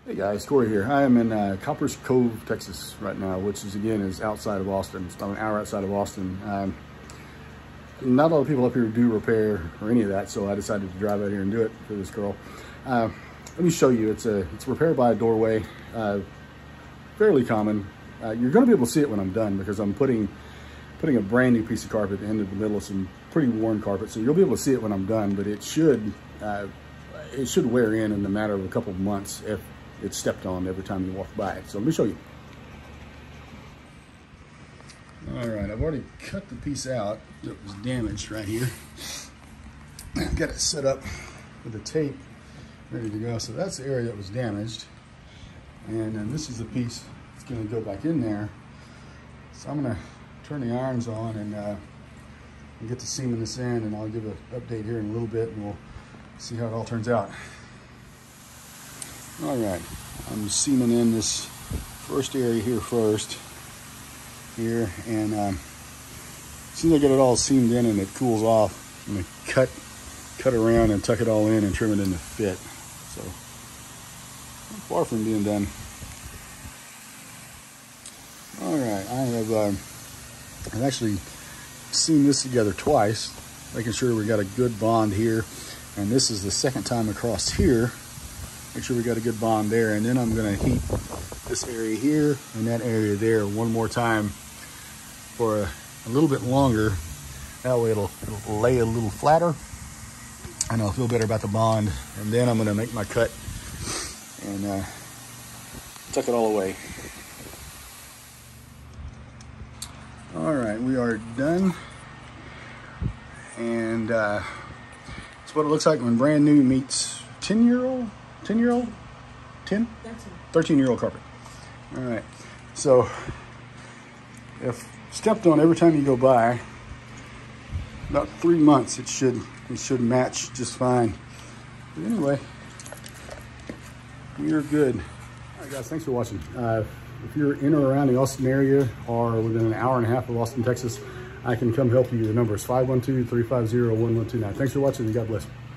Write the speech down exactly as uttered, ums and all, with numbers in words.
Hey guys, Corey here. I am in uh, Coppers Cove, Texas right now, which is again is outside of Austin. It's about an hour outside of Austin. Um, not a lot of people up here do repair or any of that, so I decided to drive out here and do it for this girl. Uh, let me show you. It's a it's repair by a doorway, uh, fairly common. Uh, you're going to be able to see it when I'm done because I'm putting putting a brand new piece of carpet at the end of the middle of some pretty worn carpet, so you'll be able to see it when I'm done. But it should uh, it should wear in in the matter of a couple of months if it's stepped on every time you walk by it. So let me show you. All right, I've already cut the piece out that was damaged right here. I've got it set up with the tape ready to go. So that's the area that was damaged. And then this is the piece that's gonna go back in there. So I'm gonna turn the irons on and, uh, and get to seaming this in, and I'll give an update here in a little bit and we'll see how it all turns out. All right, I'm seaming in this first area here first, here, and um, as soon as I get it all seamed in and it cools off, I'm gonna cut, cut around and tuck it all in and trim it into fit. So, far from being done. All right, I have uh, I've actually seamed this together twice, making sure we got a good bond here, and this is the second time across here. Make sure we got a good bond there, and then I'm gonna heat this area here and that area there one more time for a, a little bit longer. That way it'll, it'll lay a little flatter and I'll feel better about the bond. And then I'm gonna make my cut and uh, tuck it all away. All right, we are done. And uh, it's what it looks like when brand new meets ten year old. ten year old? ten? thirteen year old carpet. All right. So if stepped on every time you go by, about three months it should it should match just fine. But anyway, we're good. All right guys, thanks for watching. Uh, if you're in or around the Austin area or within an hour and a half of Austin, Texas, I can come help you. The number is five one two, three five zero, one one two nine. Thanks for watching and God bless.